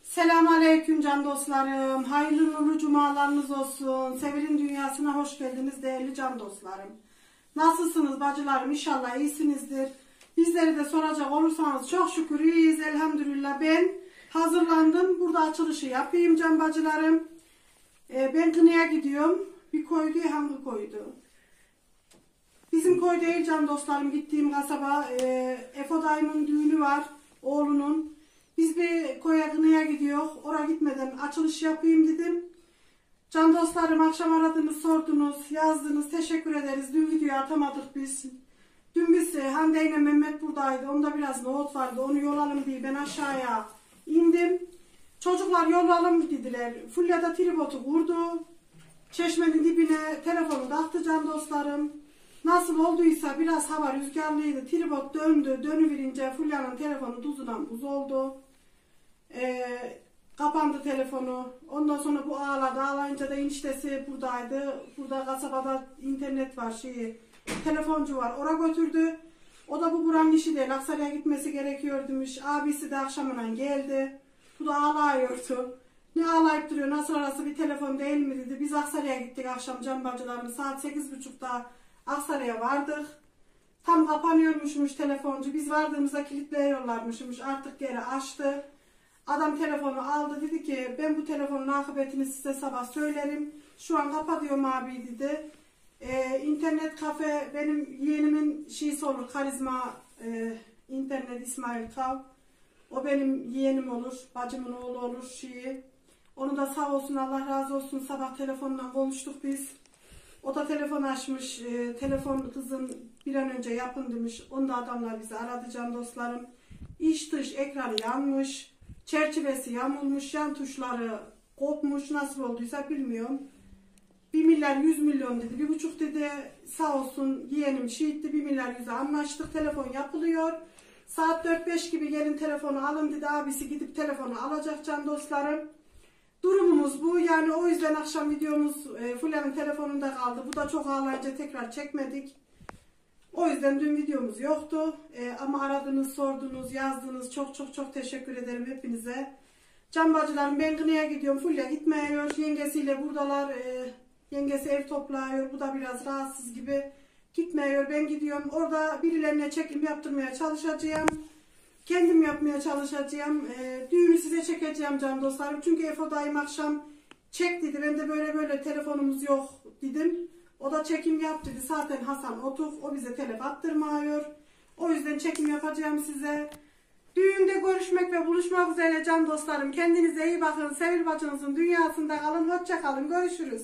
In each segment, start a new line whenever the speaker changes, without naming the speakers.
Selamünaleyküm can dostlarım. Hayırlı nurlu cumalarınız olsun. Sevil'in dünyasına hoş geldiniz değerli can dostlarım. Nasılsınız bacılarım? İnşallah iyisinizdir. Bizleri de soracak olursanız çok şükür iyiyiz elhamdülillah. Ben hazırlandım. Burada açılışı yapayım can bacılarım. Ben Kını'ya gidiyorum. Bir koy diye hangi koydu? Bizim koy değil can dostlarım. Gittiğim kasaba Efo dayımın düğünü var. Oğlunun. Biz bir koya Kını'ya gidiyoruz. Oraya gitmeden açılış yapayım dedim. Can dostlarım akşam aradınız, sordunuz, yazdınız. Teşekkür ederiz. Dün videoyu atamadık biz. Dün biz Hande ile Mehmet buradaydı. Onda biraz nohut vardı. Onu yolalım diye ben aşağıya indim. Çocuklar yolalım dediler. Fulya da tripodu vurdu. Çeşmenin dibine telefonu taktı can dostlarım. Nasıl olduysa biraz hava rüzgarlıydı. Tripod döndü. Dönüverince Fulya'nın telefonu tuzundan buz oldu. Kapandı telefonu. Ondan sonra bu ağladı. Ağlayınca da eniştesi buradaydı. Burada kasabada internet var. Telefoncu var. Oraya götürdü. O da bu buranın işi değil. Aksaray'a gitmesi gerekiyor demiş. Abisi de akşamına geldi. Bu da ağlıyordu. Ne ağlayıp duruyor? Nasıl arası bir telefon değil mi dedi. Biz Aksaray'a gittik akşam can bacılarımız. Saat 8.30'da Aksaray'a vardık. Tam kapanıyormuşmuş telefoncu. Biz vardığımızda kilitliyorlarmışmış. Artık geri açtı. Adam telefonu aldı. Dedi ki ben bu telefonun akıbetini size sabah söylerim. Şu an kapatıyorum abi dedi. İnternet kafe benim yeğenimin şeysi olur. Karizma internet İsmail Kav. O benim yeğenim olur. Bacımın oğlu olur şeyi. Onu da sağ olsun Allah razı olsun. Sabah telefonla konuştuk biz. O da telefon açmış. Telefon kızım bir an önce yapın demiş. Onu da adamlar bizi aradı can dostlarım. İç dış ekranı yanmış. Çerçevesi yamulmuş. Yan tuşları kopmuş. Nasıl olduysa bilmiyorum. 1 milyar 100 milyon dedi. 1,5 dedi. Sağ olsun yeğenim şiitti. 1 milyar 100'e anlaştık. Telefon yapılıyor. Saat 4-5 gibi gelin telefonu alın dedi. Abisi gidip telefonu alacak can dostlarım. Durumumuz bu. Yani o yüzden akşam videomuz Fulya'nın telefonunda kaldı. Bu da çok ağlayınca tekrar çekmedik. O yüzden dün videomuz yoktu. Ama aradınız, sordunuz, yazdınız. Çok teşekkür ederim hepinize. Can bacılarım ben Kını'ya gidiyorum. Fulya gitmiyor. Yengesiyle buradalar. Yengesi ev topluyor. Bu da biraz rahatsız gibi. Gitmiyor. Ben gidiyorum. Orada birilerine çekim yaptırmaya çalışacağım. Kendim yapmaya çalışacağım. Düğünü size çekeceğim can dostlarım. Çünkü Efo dayım akşam çek dedi. Ben de böyle telefonumuz yok dedim. O da çekim yap dedi. Zaten Hasan Otuk. O bize telef attırmıyor. O yüzden çekim yapacağım size. Düğünde görüşmek ve buluşmak üzere can dostlarım. Kendinize iyi bakın. Sevil bacınızın dünyasında kalın. Hoşça kalın. Görüşürüz.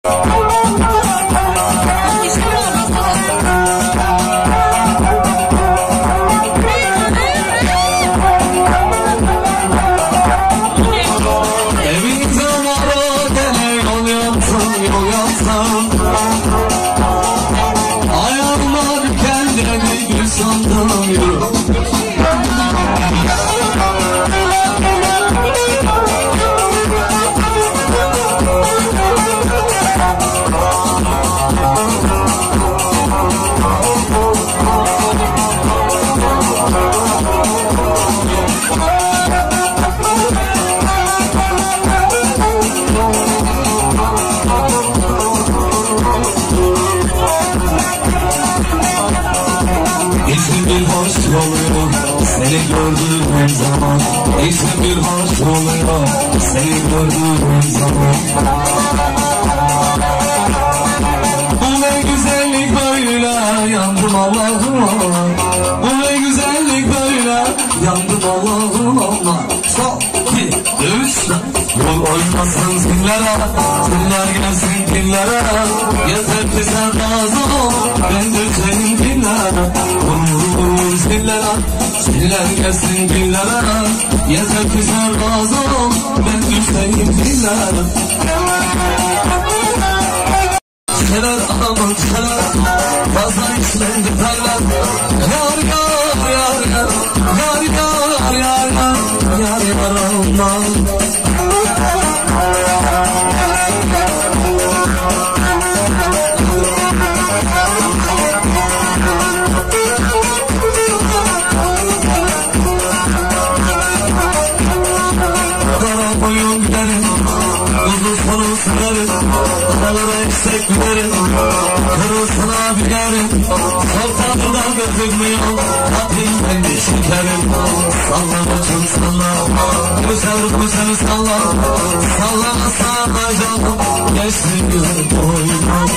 Seni gördüğüm zaman içim bir hoş oluyor. Seni gördüğüm zaman bu ne güzellik böyle, yandım Allah'ım Allah. Bu ne güzellik böyle, yandım Allah'ım Allah. Son, iki, üç, yol oynasın zillere, ziller gelsin dillere. Yeter ki sen razı ol, ben düşeyim dillere. Vurur zillere, ziller gelsin dillere. Yeter ki sen razı ol, ben düşeyim dillere. Sever adamın sever, fazla içlendi terler. Yar yar yar yar, yar yar yar yar, yar yar Allah. Kara boyun giderim, uzun sonu sürerim. Dağlara yüksek giderim, kırılsına binerim. Sultanından gözükmüyor, Rabbimden bir şekerim. Salla bacım salla, güzel güzel salla. Sallama salla canım, geçsin güzel boynum.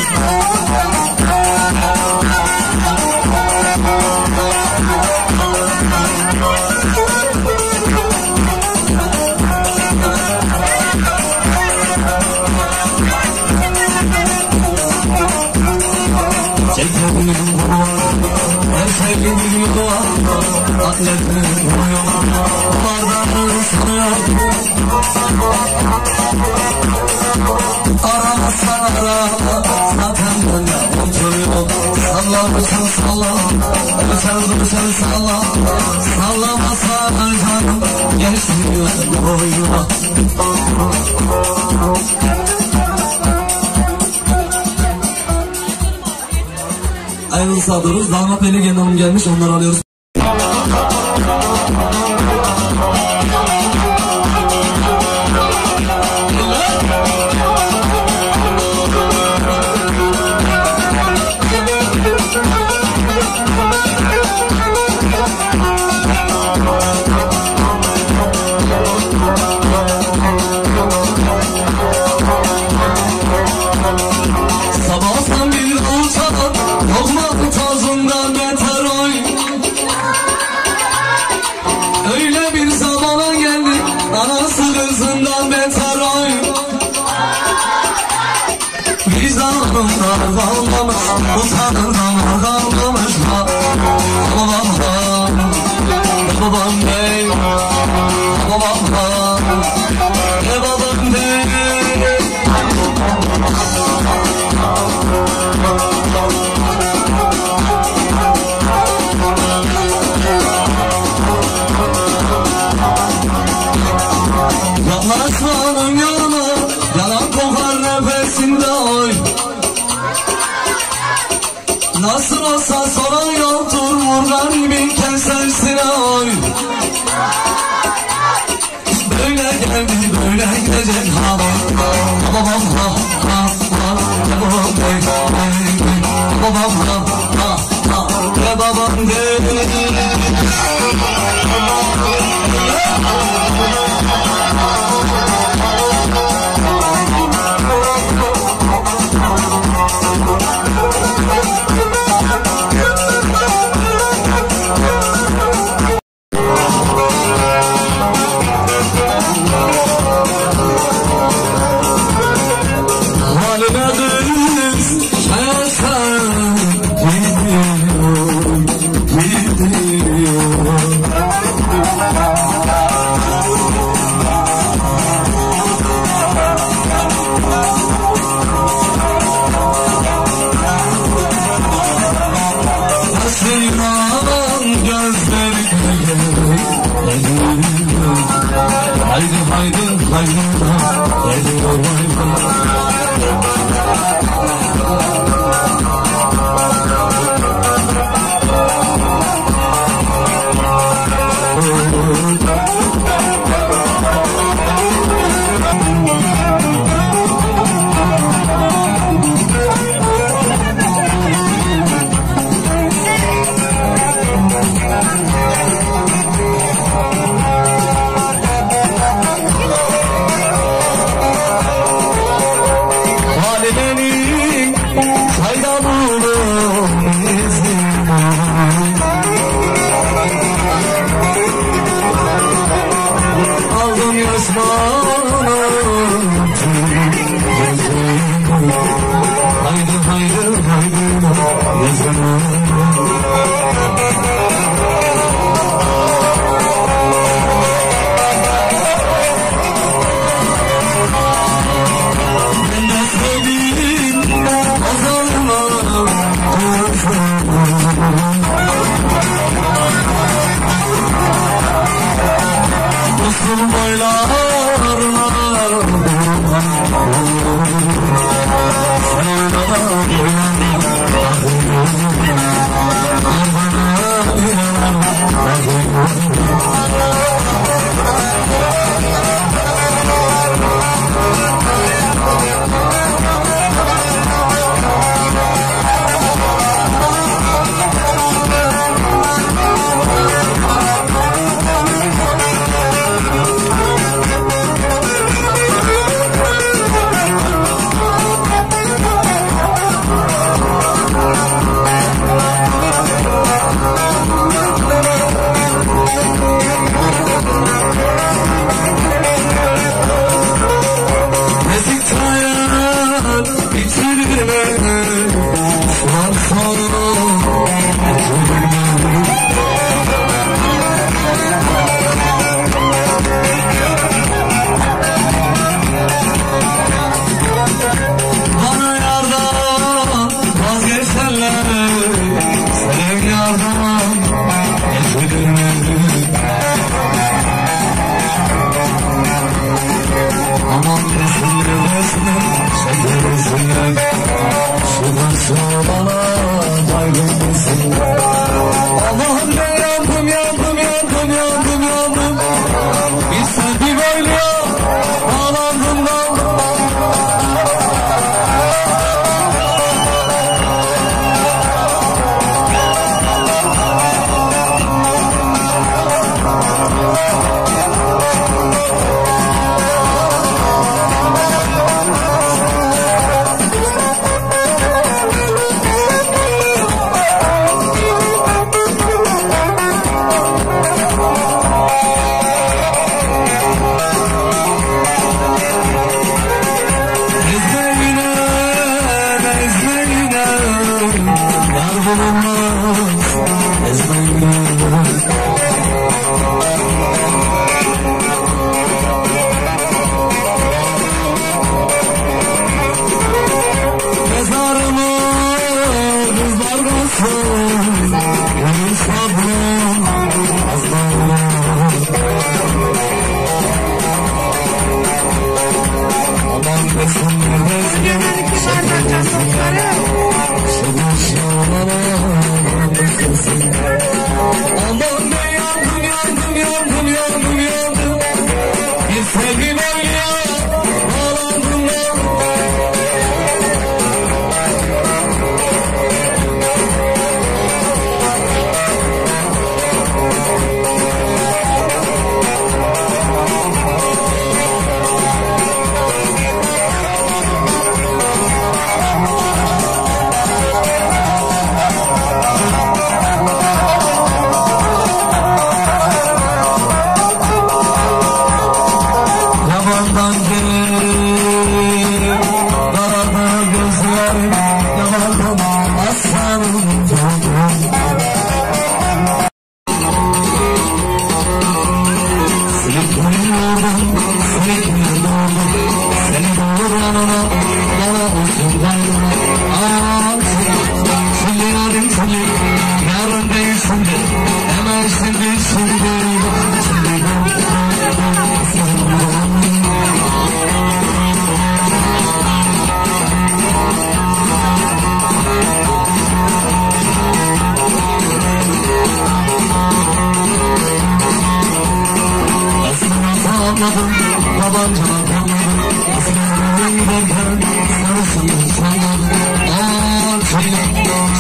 Çekmedim her sevgim yuva, atletim uyuyor, bardağını sanıyor. Aramazsan ara, zaten böyle oturuyor. Salla mısın salla, güzel salla. Sallamazsan canım, geçmiyor boyuna. Ayrılı sağdırız. Damat Pelin Hanım gelmiş. Onları alıyoruz. Sabahtan bir uçalım, olmadı tozundan beter oy. Öyle bir zamana geldik, anası kızından beter oy. Vicdanımda kalmamış, utanırdan kalmamış. Babam bey, babam bey. Yaklaşmanın yanı, yalan kokar nefesinde oy. Nasıl olsa soran yoktur, vur garibinken sensine oy. Böyle geldi, böyle gidecek hava. Babam ha ha ha, babam bey, babam ha ha ha, babam bey. Haline bayrına geliyor bayrına.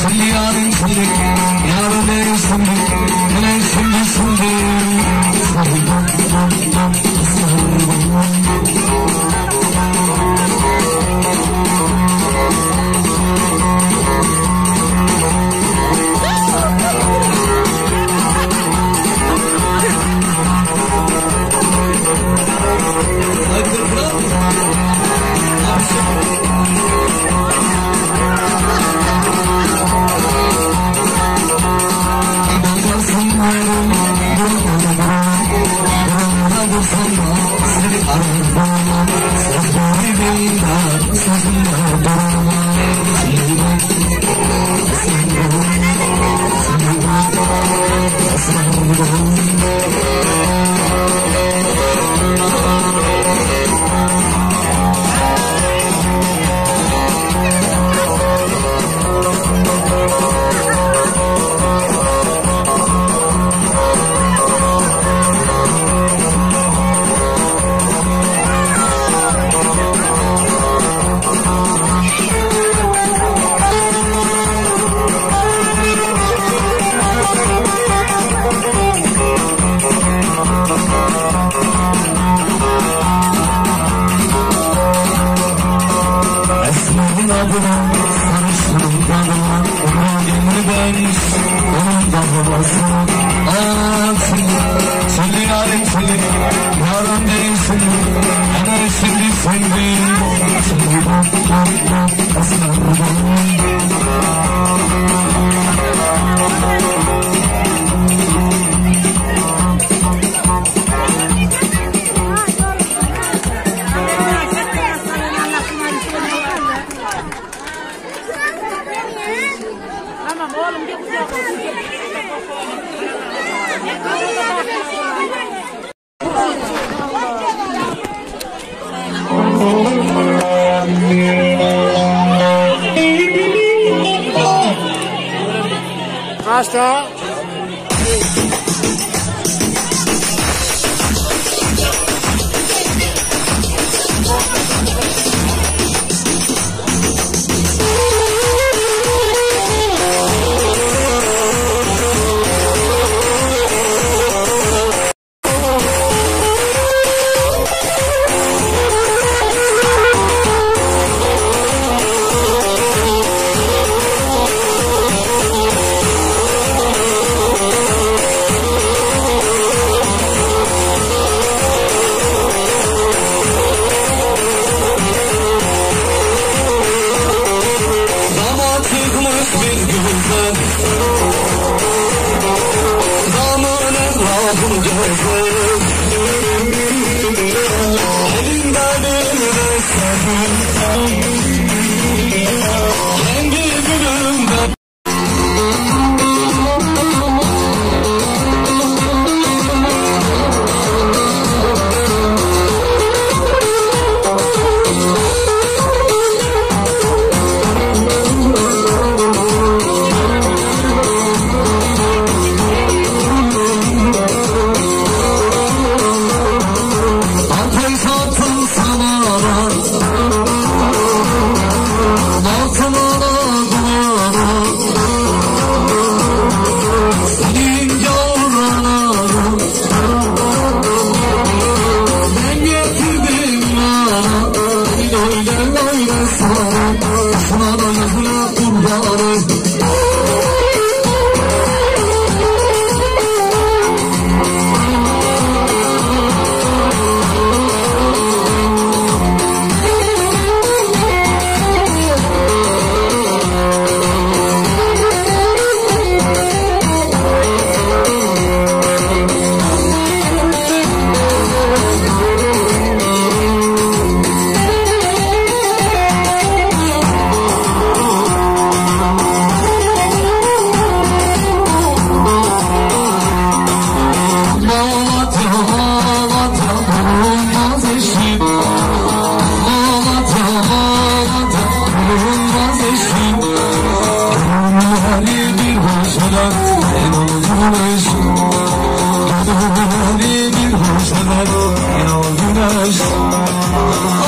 Şimdi yarın şimdi, yarın değil şimdi, yine şimdi şimdi.
Tamam oğlum bir kucak Hasta.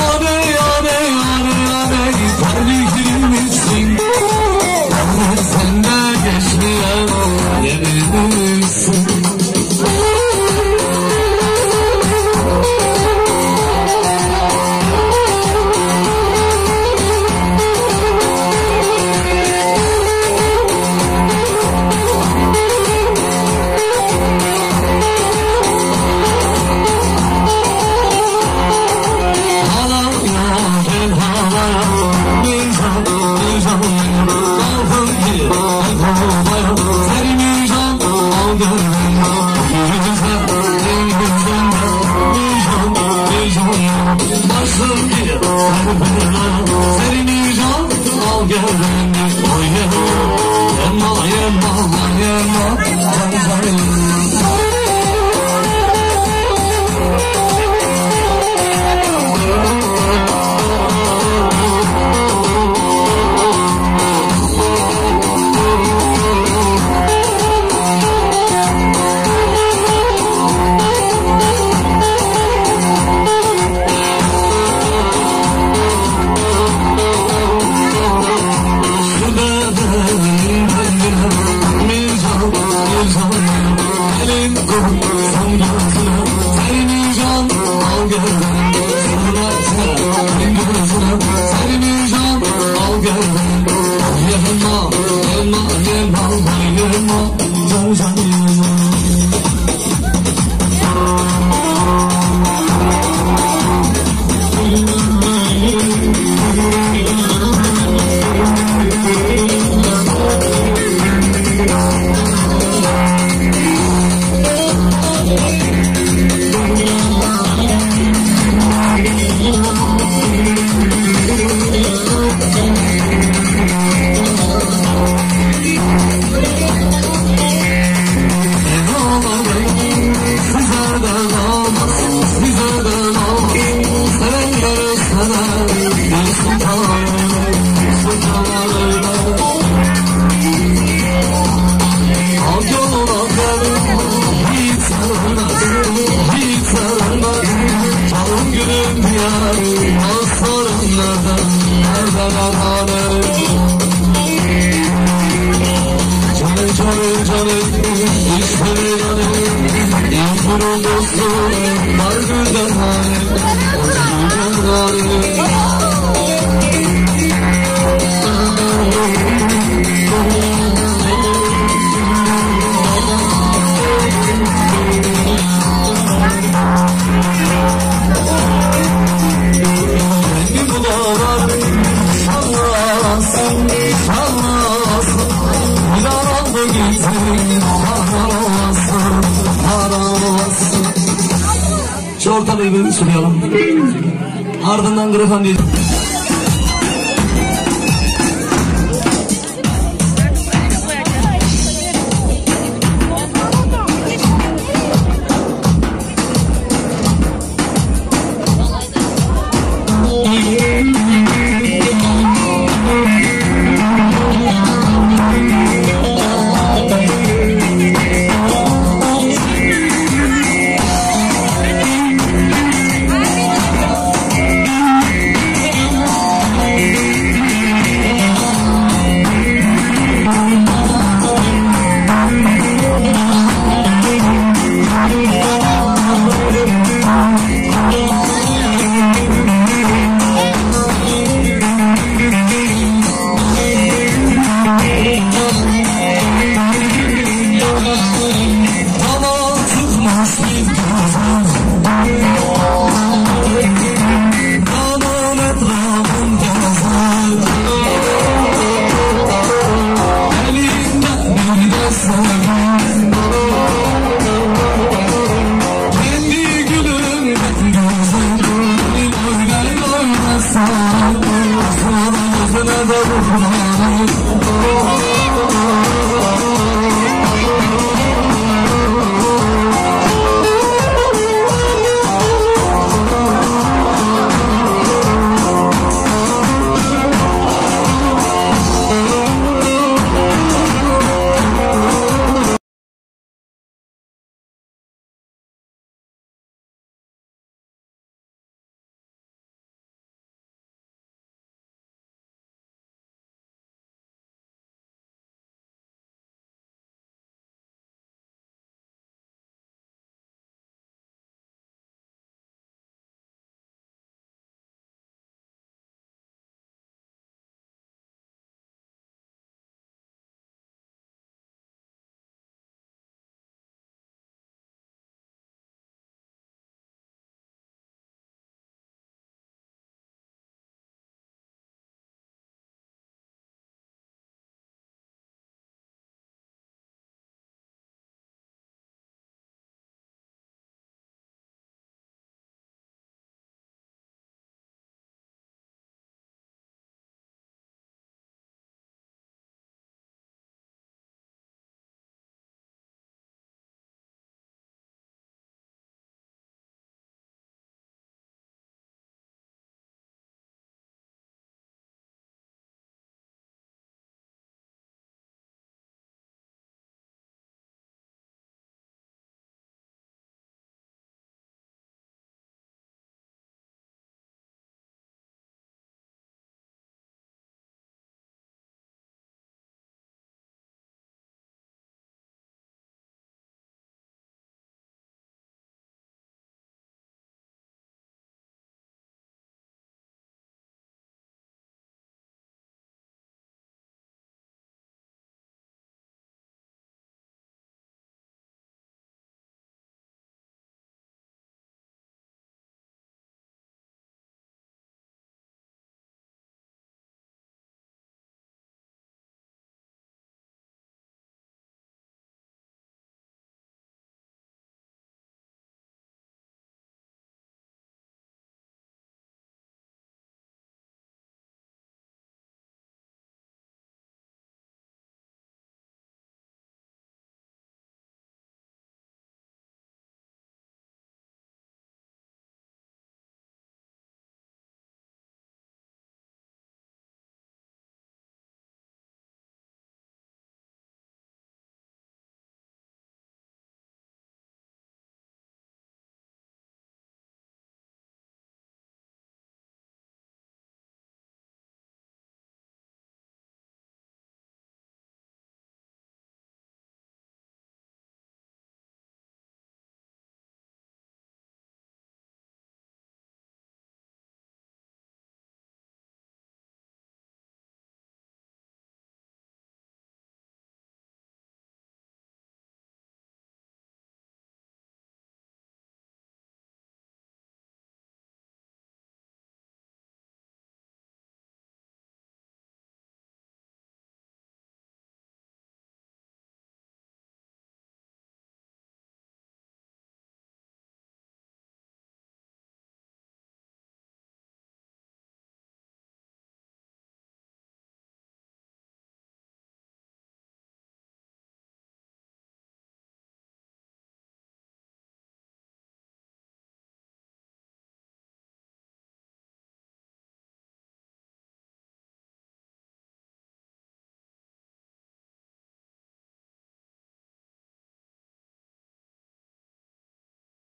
Sen verirsin. Şu ortalığı bir sulayalım. Ardından grafan diye.